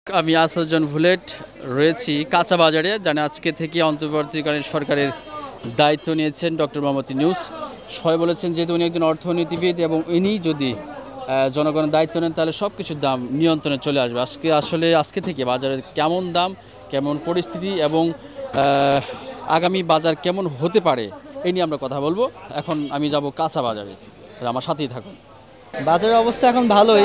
আমি আসাদুজ্জামান বুলেট রয়েছি কাঁচা বাজারে, জানি আজকে থেকে অন্তর্বর্তীকালীন সরকারের দায়িত্ব নিয়েছেন ডক্টর মোহাম্মদ ইউনূস। সবাই বলেছেন যেহেতু উনি একজন অর্থনীতিবিদ এবং ইনি যদি জনগণের দায়িত্ব নেন তাহলে সব কিছুর দাম নিয়ন্ত্রণে চলে আসবে। আজকে থেকে বাজারে কেমন দাম, কেমন পরিস্থিতি এবং আগামী বাজার কেমন হতে পারে এই নিয়ে আমরা কথা বলবো। এখন আমি যাব কাঁচা বাজারে, আমার সাথেই থাকুন। বাজারের অবস্থা এখন ভালোই,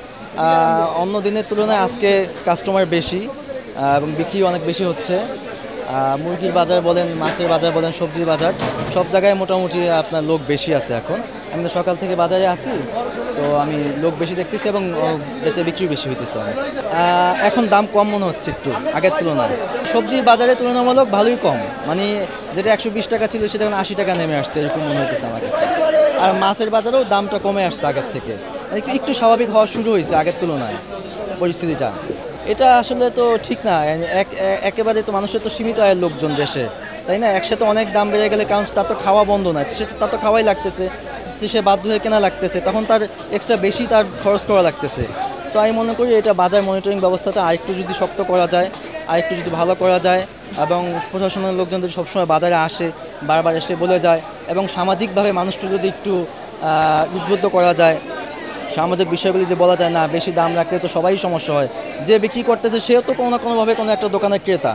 অন্য দিনের তুলনায় আজকে কাস্টমার বেশি এবং বিক্রি অনেক বেশি হচ্ছে। মুরগির বাজার বলেন, মাছের বাজার বলেন, সবজির বাজার সব জায়গায় মোটামুটি আপনার লোক বেশি আছে। এখন আমি তো সকাল থেকে বাজারে আসি, তো আমি লোক বেশি দেখতেছি এবং বেচে বিক্রি বেশি হইতেছে অনেক। এখন দাম কম মনে হচ্ছে একটু আগের তুলনায়। সবজির বাজারে তুলনামূলক ভালোই কম, মানে যেটা 120 টাকা ছিল সেটা এখন 80 টাকা নেমে আসছে এরকম মনে হইতেছে আমার কাছে। আর মাছের বাজারেও দামটা কমে আসছে আগের থেকে, একটু স্বাভাবিক হওয়া শুরু হয়েছে আগের তুলনায় পরিস্থিতিটা। এটা আসলে তো ঠিক না, একেবারে তো মানুষের তো সীমিত আয়ের লোকজন দেশে, তাই না? একসাথে অনেক দাম বেড়ে গেলে কারণ তার তো খাওয়া বন্ধ নয়, তার তো খাওয়াই লাগতেছে, সে বাধ্য হয়ে কেনা লাগতেছে, তখন তার এক্সট্রা বেশি তার খরচ করা লাগতেছে। তো আমি মনে করি এটা বাজার মনিটরিং ব্যবস্থাটা আরেকটু যদি শক্ত করা যায়, আরেকটু যদি ভালো করা যায় এবং প্রশাসনের লোকজন যদি সবসময় বাজারে আসে, বারবার এসে বলে যায় এবং সামাজিকভাবে মানুষটা যদি একটু উদ্বুদ্ধ করা যায়, সামাজিক বিষয়গুলি যে বলা যায় না বেশি দাম রাখলে তো সবাই সমস্যা হয়, যে বিক্রি করতেছে সেও তো কোনো না কোনোভাবে কোনো একটা দোকানের ক্রেতা,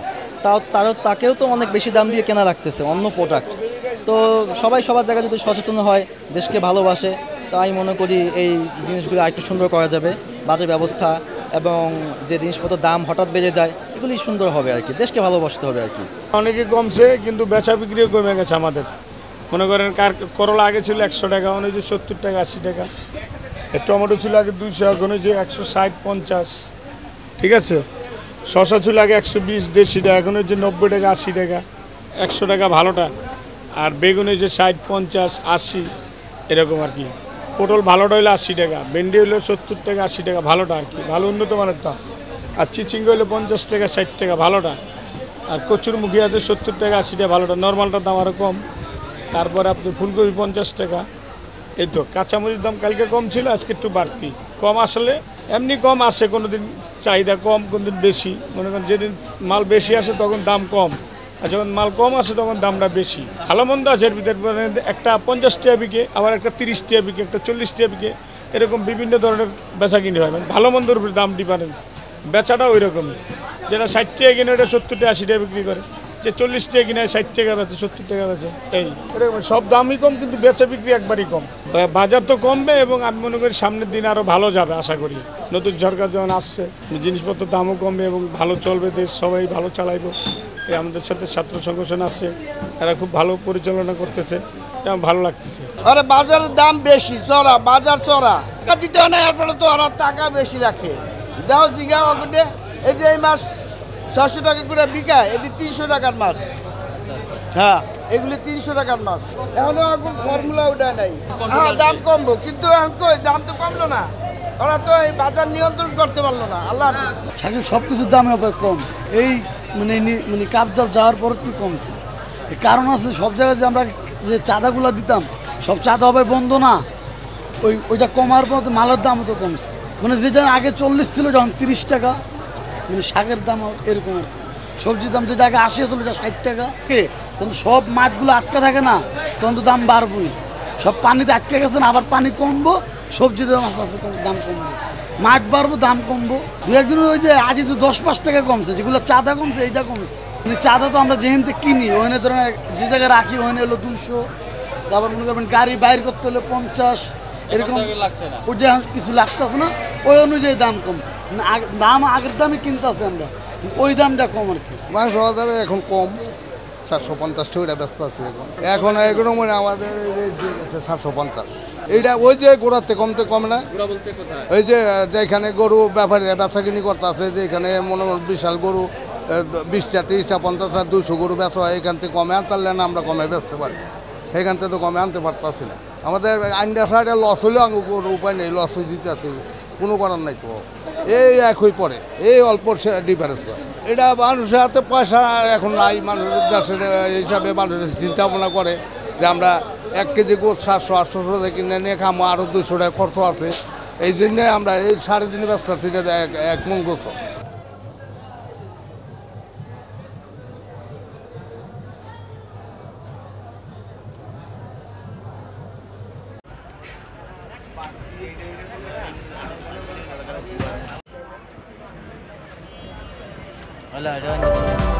তাকেও তো অনেক বেশি দাম দিয়ে কেনা লাগতেছে অন্য প্রোডাক্ট। তো সবাই সবার জায়গায় যদি সচেতন হয়, দেশকে ভালোবাসে, তো আমি মনে করি এই জিনিসগুলো আরেকটু সুন্দর করা যাবে। বাজার ব্যবস্থা এবং যে জিনিসপত্র দাম হঠাৎ বেড়ে যায় এগুলি সুন্দর হবে আর কি, দেশকে ভালোবাসতে হবে আর কি। অনেকে কমছে কিন্তু বেচা বিক্রিও কমে গেছে আমাদের। মনে করেন করলা আগে ছিল 100 টাকা, এখন হয়েছে 70 টাকা 80 টাকা। টমেটো ছিল আগে 200, এখন হয়েছে 160 50, ঠিক আছে। শসা ছিল আগে 120 150 এখন হচ্ছে 90 টাকা 80 টাকা, 100 টাকা ভালোটা। আর বেগুন হয়েছে 60 50 80 এরকম আর কি। পটল ভালোটা হইলে 80 টাকা, ভেন্ডি হইলে 70 টাকা 80 টাকা ভালোটা আর কি, ভালো উন্নত মানেরটা। আর চিচিঙ্গা হইলে 50 টাকা 60 টাকা ভালোটা। আর কচুরমুখী আছে 70 টাকা 80 টাকা ভালোটা, নর্মালটার দাম আরও কম। তারপরে আপনি ফুলকপি 50 টাকা। এই তো কাঁচামরিচের দাম কালকে কম ছিল, আজকে একটু বাড়তি। কম আসলে এমনি কম আসে, কোনো দিন চাহিদা কম, কোনো দিন বেশি। মনে করেন যেদিন মাল বেশি আসে তখন দাম কম, আর যখন মাল কম আসে তখন দামটা বেশি। ভালো মন্দ আছে এর ভিতরে, একটা 50 টাকা বিকে, আবার একটা 30 টাকা বিকে, একটা 40 টাকা বিকে, এরকম বিভিন্ন ধরনের বেচা কিনে হয়। মানে ভালো মন্দর উপরে দাম ডিফারেন্স, বেচাটা ওই রকমই। যেটা 60 টাকা কিনে ওটা 70 টাকা 80 টাকা বিক্রি করে, যে 40 টাকা কিনে 60 টাকা বেচে 70 টাকা বেচে, এই এরকম সব দামই কম কিন্তু বেচা বিক্রি একবারই কম। বাজার তো কমবে এবং আমি মনে করি সামনের দিন আরও ভালো যাবে আশা করি। নতুন সরকার যখন আসছে জিনিসপত্রের দামও কমবে এবং ভালো চলবে, দেশ সবাই ভালো চালাইব। এই আমাদের সাথে ছাত্র সংগঠন আছে, এরা খুব ভালো পরিচালনা করতেছে, এটা ভালো লাগতেছে। আরে বাজারের দাম বেশি, চড়া বাজার চড়া, টাকা দিতে হয় না, এরপরে তো ওরা টাকা বেশি রাখে। দাও জিগাও আগুনে, এই যে এই মাছ 600 টাকা করে বিকায়, এটি 300 টাকার মাছ। হ্যাঁ, এগুলি 300 টাকার মাছ। এখনো এখন ফর্মুলা উঠায় নাই। হ্যাঁ, দাম কমবো, কিন্তু এখন কই দাম তো কমলো না, ওরা তো এই বাজার নিয়ন্ত্রণ করতে পারলো না। আল্লাহ সব কিছুর দাম এবার কম, এই মানে কাপজাপ যাওয়ার পর একটু কমছে। কারণ আছে সব জায়গায় যে আমরা যে চাঁদাগুলো দিতাম সব চাঁদা হবে বন্ধ না, ওইটা কমার পর মালের দামও তো কমছে। মানে যেটা আগে 40 ছিল যখন 30 টাকা, মানে শাকের দাম এরকম আর কি। সবজির দাম যেটা আগে 80 ছিল ওটা 60 টাকা, তখন সব মাছগুলো আটকা থাকে না, তখন তো দাম বাড়বই। সব পানিতে আটকে গেছে না, আবার পানি কমবো, সবজির দাম আস্তে আস্তে দাম কমবো, মাছ বাড়বো, দাম কমবো। দু একদিন ওই যে আজ তো 10-5 টাকা কমছে, যেগুলো চাঁদা কমছে এইটা কমছে। মানে চাঁদা তো আমরা যেখান থেকে কিনি ওখানে ধরেন যে জায়গায় রাখি ওখানে হলো 200, তারপর মনে করবেন গাড়ি বাইর করতে হলে 50, এরকম ওইটা কিছু লাগতেছে না, ওই অনুযায়ী দাম কম। দাম আগের দামে কিনতে আছে আমরা, ওই দামটা কম আর কি। মাংস বাজারে এখন কম, 750 টাকা ব্যস্ত আছে এখন এগুলো মানে আমাদের 750। এইটা ওই যে গোড়াতে কমতে কমে না, ওই যে যেখানে গরু ব্যাপারে বেচাকিনি করতে আছে, যে এখানে মনে বিশাল গরু 20টা 30টা 50টা 200 গরু বেচা হয়, এখান থেকে কমে আনতারলে না আমরা কমে বেচতে পারি, সেখান থেকে তো কমে আনতে পারতাছি না। আমাদের আইনটা সাইডে লস হলেও কোনো উপায় নেই, লস হয়ে দিতে আছে, কোনো করার নাই। তো এই একই পরে এই অল্প ডিফারেন্স, এটা মানুষের হাতে পয়সা এখন নাই, মানুষের দেশের হিসাবে মানুষের চিন্তা ভাবনা করে যে আমরা 1 কেজি গোস 700-800 টাকা কিনে নিয়ে খামো, আরও 200 টাকা খরচ আছে, এই জন্যে আমরা এই 3.5 ব্যস্ত আছি, 1 মন গোস। Hola,